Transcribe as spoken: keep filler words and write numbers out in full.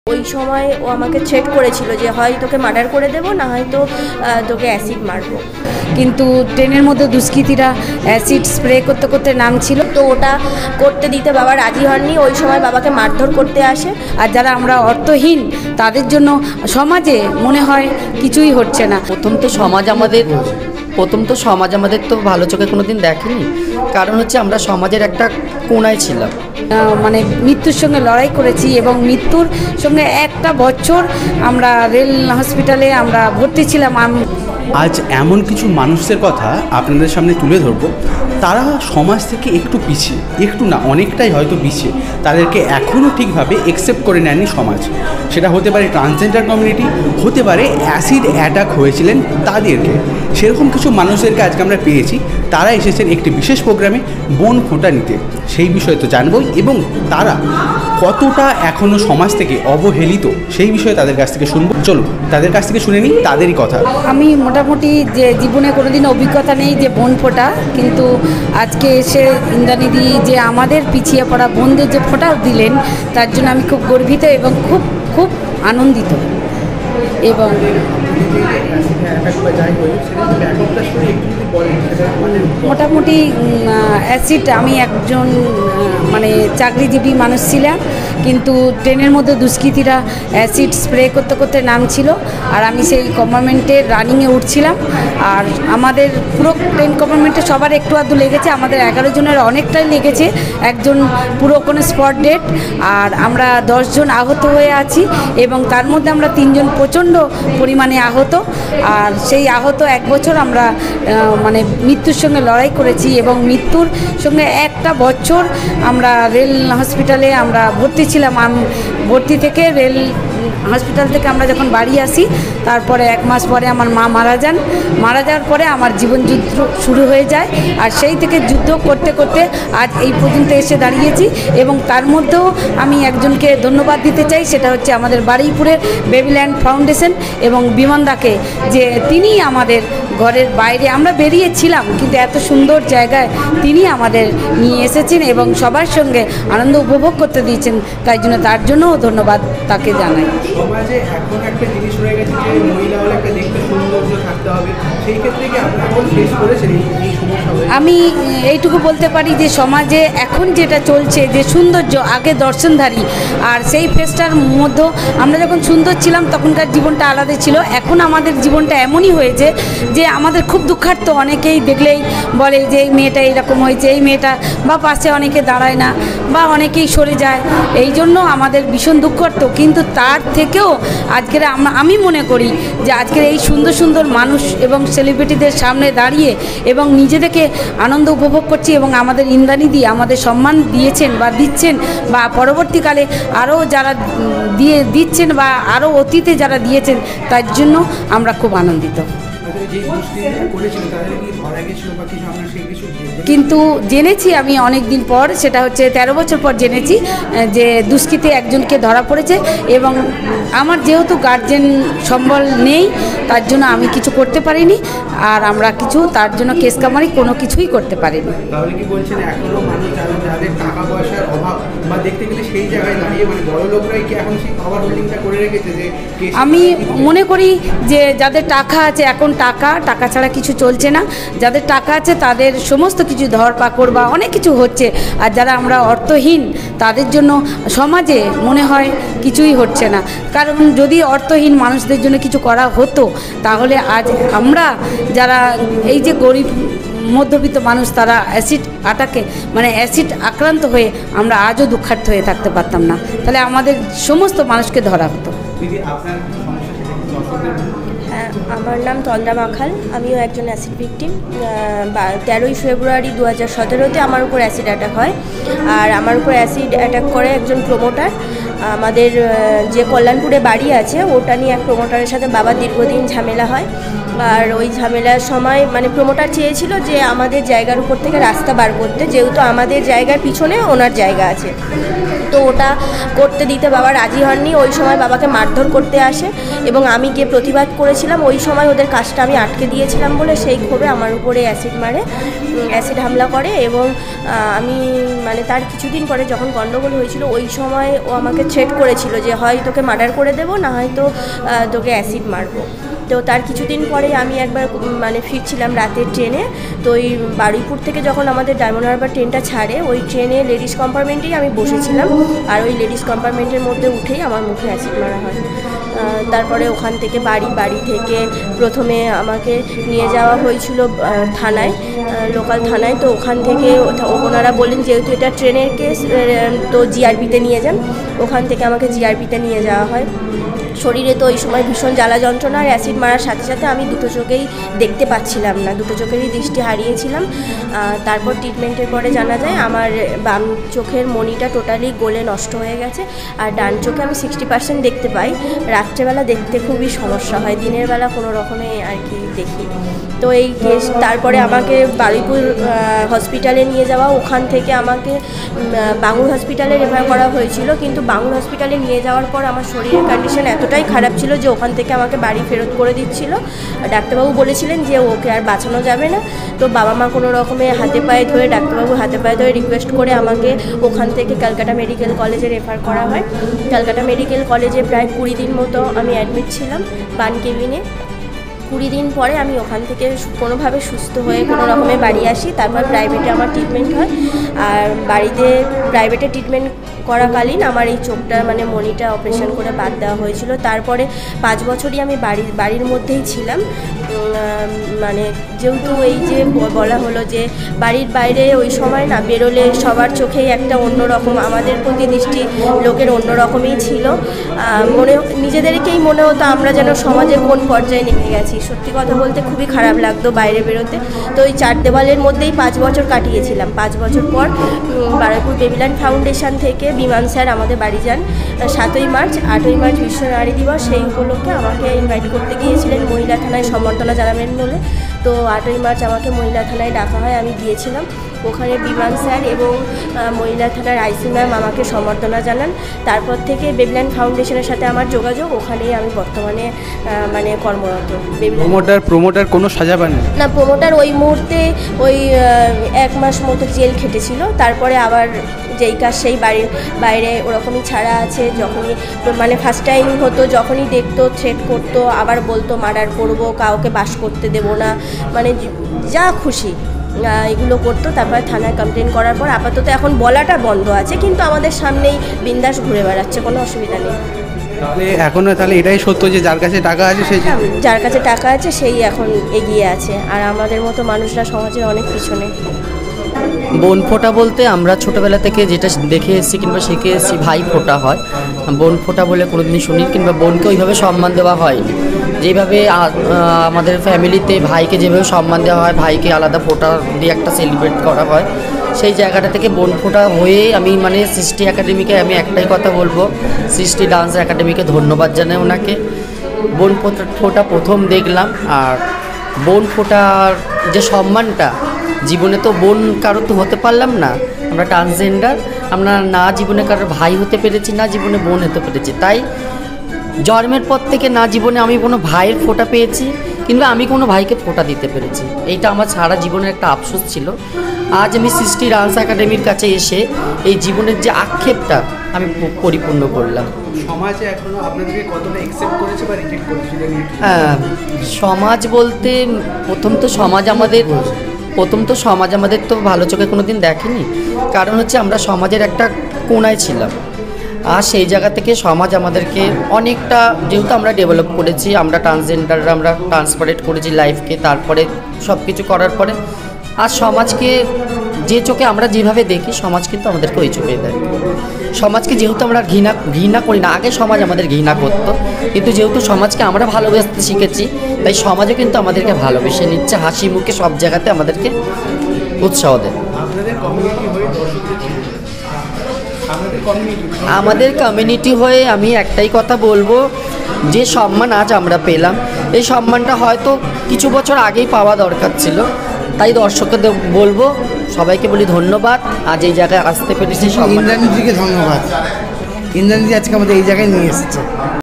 ওই সময় ও আমাকে থ্রেট করেছিল যে হয় তোকে মার্ডার করে দেবো, না হয়তো তোকে অ্যাসিড মারবো। কিন্তু ট্রেনের মধ্যে দুষ্কৃতীরা অ্যাসিড স্প্রে করতে করতে নামছিল, তো ওটা করতে দিতে বাবা রাজি হননি। ওই সময় বাবাকে মারধর করতে আসে। আর যারা আমরা অর্থহীন তাদের জন্য সমাজে মনে হয় কিছুই হচ্ছে না। প্রথম তো সমাজ আমাদের প্রথম তো সমাজ আমাদের তো ভালো চোখে কোনো দিন দেখেনি, কারণ হচ্ছে আমরা সমাজের একটা কোণায় ছিলাম, মানে মৃত্যুর সঙ্গে লড়াই করেছি এবং মৃত্যুর সঙ্গে একটা বছর আমরা রেল হসপিটালে আমরা ভর্তি ছিলাম। আজ এমন কিছু মানুষদের কথা আপনাদের সামনে তুলে ধরবো, তারা সমাজ থেকে একটু পিছিয়ে, একটু না অনেকটাই হয়তো পিছিয়ে, তাদেরকে এখনও ঠিকভাবে অ্যাকসেপ্ট করে নেয়নি সমাজ। সেটা হতে পারে ট্রান্সজেন্ডার কমিউনিটি, হতে পারে অ্যাসিড অ্যাটাক হয়েছিলেন তাদেরকে। সেরকম কিছু মানুষদেরকে আজকে আমরা পেয়েছি, তারা এসেছেন একটি বিশেষ প্রোগ্রামে বোন ফোঁটা নিতে। সেই বিষয়ে তো জানবই, এবং তারা কতটা এখনও সমাজ থেকে অবহেলিত সেই বিষয়ে তাদের কাছ থেকে শুনবো। চলুন তাদের কাছ থেকে শুনে নিই তাদেরই কথা। আমি মোটামুটি যে জীবনে কোনোদিন অভিজ্ঞতা নেই যে বোন ফোঁটা, কিন্তু আজকে এসে ইন্দ্রাণীদি যে আমাদের পিছিয়ে পড়া বোনদের যে ফোঁটা দিলেন তার জন্য আমি খুব গর্বিত এবং খুব খুব আনন্দিত। এবং মোটামুটি অ্যাসিড, আমি একজন মানে চাকরিজীবী মানুষ ছিলাম, কিন্তু ট্রেনের মধ্যে দুষ্কৃতীরা অ্যাসিড স্প্রে করতে করতে নামছিল, আর আমি সেই কম্পার্টমেন্টের রানিংয়ে উঠছিলাম। আর আমাদের পুরো ট্রেন কম্পার্টমেন্টে সবার একটু আধটু লেগেছে, আমাদের এগারো জনের অনেকটাই লেগেছে, একজন পুরো কোনো স্পট ডেড, আর আমরা দশজন আহত হয়ে আছি এবং তার মধ্যে আমরা তিনজন প্রচণ্ড পরিমাণে আহত। আর সেই আহত এক বছর আমরা মানে মৃত্যুর সঙ্গে লড়াই করেছি এবং মৃত্যুর সঙ্গে একটা বছর আমরা রেল হসপিটালে আমরা ভর্তি ছিলাম। ভর্তি থেকে রেল হসপিটাল থেকে আমরা যখন বাড়ি আসি, তারপরে এক মাস পরে আমার মা মারা যান। মারা যাওয়ার পরে আমার জীবন যুদ্ধ শুরু হয়ে যায়, আর সেই থেকে যুদ্ধ করতে করতে আজ এই পর্যন্ত এসে দাঁড়িয়েছি। এবং তার মধ্যেও আমি একজনকে ধন্যবাদ দিতে চাই, সেটা হচ্ছে আমাদের বারুইপুরের বেবিল্যান্ড ফাউন্ডেশন এবং বিমনদাকে, যে তিনি আমাদের ঘরের বাইরে আমরা বেরিয়েছিলাম কিন্তু এত সুন্দর জায়গায় তিনি আমাদের নিয়ে এসেছেন এবং সবার সঙ্গে আনন্দ উপভোগ করতে দিয়েছেন, তাই জন্য তার জন্যও ধন্যবাদ তাকে জানাই। সমাজে এখন একটা জিনিস রয়ে গেছে যে মহিলা হলে একটা দেখতে সৌন্দর্য থাকতে হবে, সেই ক্ষেত্রে কি আপনারা এখন ফেস করেছেন এই সমস্যা? আমি এইটুকু বলতে পারি যে সমাজে এখন যেটা চলছে যে সৌন্দর্য, আগে দর্শনধারী, আর সেই ফেসটার মধ্যে আমরা যখন সুন্দর ছিলাম তখনকার জীবনটা আলাদা ছিল। এখন আমাদের জীবনটা এমনই হয়েছে যে আমাদের খুব দুঃখার্থ, অনেকেই দেখলেই বলে যে এই মেয়েটা এইরকম হয়েছে, এই মেয়েটা, বা পাশে অনেকে দাঁড়ায় না বা অনেকেই সরে যায়, এই জন্য আমাদের ভীষণ দুঃখার্থ। কিন্তু তার থেকেও আজকের আমি মনে করি যে আজকের এই সুন্দর সুন্দর মানুষ এবং সেলিব্রিটিদের সামনে দাঁড়িয়ে এবং নিজেদেরকে আনন্দ উপভোগ করছি, এবং আমাদের ইন্দ্রাণীদি আমাদের সম্মান দিয়েছেন বা দিচ্ছেন, বা পরবর্তীকালে আরও যারা দিয়ে দিচ্ছেন বা আরও অতীতে যারা দিয়েছেন, তার জন্য আমরা খুব আনন্দিত। কিন্তু জেনেছি আমি অনেক দিন পর, সেটা হচ্ছে তেরো বছর পর জেনেছি যে দুষ্কৃতী একজনকে ধরা পড়েছে, এবং আমার যেহেতু গার্জেন সম্বল নেই তার জন্য আমি কিছু করতে পারিনি, আর আমরা কিছু তার জন্য কেস কামারি কোনো কিছুই করতে পারিনি। তাহলে কি বলছেন এখনো মানুষ যাদের টাকা পয়সার অভাব বা দেখতে গেলে সেই জায়গায় দাঁড়িয়ে মানে বড় লোকরাই কি এখন সেই পাওয়ার হোল্ডিংটা করে রেখেছে? যে আমি মনে করি যে যাদের টাকা আছে, এখন টাকা টাকা ছাড়া কিছু চলছে না, যাদের টাকা আছে তাদের সমস্ত কিছু ধরপাকড় বা অনেক কিছু হচ্ছে, আর যারা আমরা অর্থহীন তাদের জন্য সমাজে মনে হয় কিছুই হচ্ছে না। কারণ যদি অর্থহীন মানুষদের জন্য কিছু করা হতো তাহলে আজ আমরা যারা এই যে গরিব মধ্যবিত্ত মানুষ, তারা অ্যাসিড আটাকে মানে অ্যাসিড আক্রান্ত হয়ে আমরা আজও দুঃখার্থ হয়ে থাকতে পারতাম না, তাহলে আমাদের সমস্ত মানুষকে ধরা হতো। আমার নাম তন্দ্রা মাখাল, আমিও একজন অ্যাসিড ভিকটিম। তেরোই ফেব্রুয়ারি দু হাজার সতেরোতে আমার উপর অ্যাসিড অ্যাটাক হয়, আর আমার উপর অ্যাসিড অ্যাটাক করে একজন প্রমোটার। আমাদের যে কল্যাণপুরে বাড়ি আছে ওটা নিয়ে এক প্রমোটারের সাথে বাবার দীর্ঘদিন ঝামেলা হয়, আর ওই ঝামেলার সময় মানে প্রমোটার চেয়েছিল যে আমাদের জায়গার উপর থেকে রাস্তা বার করতে, যেহেতু আমাদের জায়গার পিছনে ওনার জায়গা আছে। তো ওটা করতে দিতে বাবা রাজি হননি। ওই সময় বাবাকে মারধর করতে আসে এবং আমি গিয়ে প্রতিবাদ করেছিলাম। ওই সময় ওদের কাজটা আমি আটকে দিয়েছিলাম বলে সেই ক্ষোভে আমার উপরে অ্যাসিড মারে, অ্যাসিড হামলা করে এবং আমি মানে তার কিছুদিন পরে যখন গণ্ডগোল হয়েছিল ওই সময় ও আমাকে থ্রেট করেছিল যে হয় তোকে মার্ডার করে দেবো, না হয়তো তোকে অ্যাসিড মারবো। তো তার কিছুদিন পরে আমি একবার মানে ফিরছিলাম রাতের ট্রেনে, তো ওই বারুইপুর থেকে যখন আমাদের ডায়মন্ড হারবার ট্রেনটা ছাড়ে ওই ট্রেনে লেডিস কম্পার্টমেন্টেই আমি বসেছিলাম, আর ওই লেডিস কম্পার্টমেন্টের মধ্যে উঠেই আমার মুখে অ্যাসিড মারা হয়। তারপরে ওখান থেকে বাড়ি বাড়ি থেকে প্রথমে আমাকে নিয়ে যাওয়া হয়েছিল থানায়, লোকাল থানায়। তো ওখান থেকে ওনারা বললেন যেহেতু এটা ট্রেনের কেস তো জিআরপিতে নিয়ে যান, ওখান থেকে আমাকে জিআরপিতে নিয়ে যাওয়া হয়। শরীরে তো ওই সময় ভীষণ জ্বালা যন্ত্রণা, আর অ্যাসিড মারার সাথে সাথে আমি দুটো চোখেই দেখতে পাচ্ছিলাম না, দুটো চোখেরই দৃষ্টি হারিয়েছিলাম। তারপর ট্রিটমেন্টের পরে জানা যায় আমার বাম চোখের মণিটা টোটালি গলে নষ্ট হয়ে গেছে, আর ডান চোখে আমি সিক্সটি পার্সেন্ট দেখতে পাই। রাত্রেবেলা দেখতে খুবই সমস্যা হয়, দিনের বেলা কোনো রকমে আর কি দেখি। তো এই কেস তারপরে আমাকে বারুইপুর হসপিটালে নিয়ে যাওয়া, ওখান থেকে আমাকে বাঙুর হসপিটালে রেফার করা হয়েছিল, কিন্তু বাঙুর হসপিটালে নিয়ে যাওয়ার পর আমার শরীরের কন্ডিশন এতটাই খারাপ ছিল যে ওখান থেকে আমাকে বাড়ি ফেরত করে দিচ্ছিল। ডাক্তারবাবু বলেছিলেন যে ওকে আর বাঁচানো যাবে না। তো বাবা মা কোনো রকমে হাতে পায়ে ধরে, ডাক্তারবাবু হাতে পায়ে ধরে রিকোয়েস্ট করে আমাকে ওখান থেকে ক্যালকাটা মেডিকেল কলেজে রেফার করা হয়। ক্যালকাটা মেডিকেল কলেজে প্রায় কুড়ি দিন মতো আমি অ্যাডমিট ছিলাম বান কেবিনে। কুড়ি দিন পরে আমি ওখান থেকে কোনোভাবে সুস্থ হয়ে কোনো রকমে বাড়ি আসি। তারপর প্রাইভেটে আমার ট্রিটমেন্ট হয়, আর বাড়িতে প্রাইভেটে ট্রিটমেন্ট করাকালীন আমার এই চোখটা মানে মণিটা অপারেশন করে বাদ দেওয়া হয়েছিল। তারপরে পাঁচ বছরই আমি বাড়ির বাড়ির মধ্যেই ছিলাম। মানে যেহেতু এই যে বলা হলো যে বাড়ির বাইরে ওই সময় না বেরোলে সবার চোখেই একটা অন্যরকম, আমাদের প্রতি দৃষ্টি লোকের অন্যরকমই ছিল। মনে নিজেদেরকেই মনে হতো আমরা যেন সমাজের কোন পর্যায়ে নেমে গেছি। সত্যি কথা বলতে খুবই খারাপ লাগতো বাইরে বেরোতে। তো ওই চার দেওয়ালের মধ্যেই পাঁচ বছর কাটিয়েছিলাম। পাঁচ বছর পর বারুইপুর বেবিল্যান্ড ফাউন্ডেশন থেকে বিমান স্যার আমাদের বাড়ি যান সাতই মার্চ। আটই মার্চ বিশ্ব নারী দিবস, সেই উপলক্ষে আমাকে ইনভাইট করতে গিয়েছিলেন মহিলা থানায় সম্বর্ধনা জানাবেন বলে। তো আটই মার্চ আমাকে মহিলা থানায় ডাকা হয়, আমি গিয়েছিলাম। ওখানে বিমান স্যার এবং মহিলা থানার আইসি ম্যাম আমাকে সম্বর্ধনা জানান। তারপর থেকে বেবিল্যান্ড ফাউন্ডেশনের সাথে আমার যোগাযোগ, ওখানেই আমি বর্তমানে মানে কর্মরত। প্রমোটার প্রমোটার কোনো সাজা পান না, প্রমোটার ওই মুহূর্তে ওই এক মাস মতো জেল খেটেছিল। তারপরে আবার যেই কাজ সেই বাড়ির বাইরে ওরকমই ছাড়া আছে। যখনই মানে ফার্স্ট টাইম হতো, যখনই দেখতো থ্রেট করতো, আবার বলতো মার্ডার করবো, কাউকে বাস করতে দেবো না, মানে যা খুশি এগুলো করতো। তারপরে থানায় কমপ্লেন করার পর আপাতত এখন বলাটা বন্ধ আছে, কিন্তু আমাদের সামনেই বিন্দাস ঘুরে বেড়াচ্ছে, কোনো অসুবিধা নেই। তাহলে এখনও তাহলে এটাই সত্য যে যার কাছে টাকা আছে সেই যার কাছে টাকা আছে সেই এখন এগিয়ে আছে, আর আমাদের মতো মানুষরা সমাজের অনেক পিছনে। বোন ফোঁটা বলতে আমরা ছোটোবেলা থেকে যেটা দেখে এসেছি কিংবা শিখে এসেছি ভাই ফোঁটা হয়, বোন ফোঁটা বলে কোনোদিনই শুনি, কিংবা বোনকে ওইভাবে সম্মান দেওয়া হয়নি। যেভাবে আমাদের ফ্যামিলিতে ভাইকে যেভাবে সম্মান দেওয়া হয়, ভাইকে আলাদা ফোঁটা দিয়ে একটা সেলিব্রেট করা হয়, সেই জায়গাটা থেকে বোন ফোঁটা হয়ে আমি মানে সৃষ্টি একাডেমিকে আমি একটাই কথা বলবো, সৃষ্টি ডান্স একাডেমিকে ধন্যবাদ জানাই ওনাকে। বোন ফোঁটা ফোঁটা প্রথম দেখলাম, আর বোন ফোঁটার যে সম্মানটা, জীবনে তো বোন কারো তো হতে পারলাম না, আমরা ট্রান্সজেন্ডার, আমরা না জীবনে কারোর ভাই হতে পেরেছি, না জীবনে বোন হতে পেরেছি। তাই জন্মের পর থেকে না জীবনে আমি কোনো ভাইয়ের ফোঁটা পেয়েছি, কিংবা আমি কোনো ভাইকে ফোঁটা দিতে পেরেছি। এইটা আমার সারা জীবনের একটা আফসোস ছিল। আজ আমি সৃষ্টি ডান্স একাডেমির কাছে এসে এই জীবনের যে আক্ষেপটা আমি পরিপূর্ণ করলাম। সমাজে এখনো আপনাদেরকে কতটা অ্যাকসেপ্ট করেছে বা রিজেক্ট করেছে? হ্যাঁ, সমাজ বলতে প্রথম তো সমাজ আমাদের প্রথম তো সমাজ আমাদের তো ভালো চোখে কোনো দিন দেখেনি, কারণ হচ্ছে আমরা সমাজের একটা কোণায় ছিলাম। আর সেই জায়গা থেকে সমাজ আমাদেরকে অনেকটা, যেহেতু আমরা ডেভেলপ করেছি, আমরা ট্রান্সজেন্ডাররা আমরা ট্রান্সপারেট করেছি লাইফকে, তারপরে সব কিছু করার পরে আর সমাজকে যে চোখে আমরা যেভাবে দেখি, সমাজ কিন্তু আমাদেরকে ওই চোখে দেয়। সমাজকে যেহেতু আমরা ঘৃণা ঘৃণা করি না, আগে সমাজ আমাদের ঘৃণা করতো, কিন্তু যেহেতু সমাজকে আমরা ভালোবাসতে শিখেছি, তাই সমাজও কিন্তু আমাদেরকে ভালোবেসে নিচ্ছে, হাসি মুখে সব জায়গাতে আমাদেরকে উৎসাহ দেয়। আমাদের কমিউনিটি হয়ে আমি একটাই কথা বলবো, যে সম্মান আজ আমরা পেলাম, এই সম্মানটা হয়তো কিছু বছর আগেই পাওয়া দরকার ছিল। তাই দর্শকদের বলবো সবাইকে বলি ধন্যবাদ, আজ এই জায়গায় আসতে পেরেছি। ইন্দ্রাণীজিকে ধন্যবাদ। ইন্দ্রাণীজি আজকে আমাদের এই জায়গায় নিয়ে এসেছে।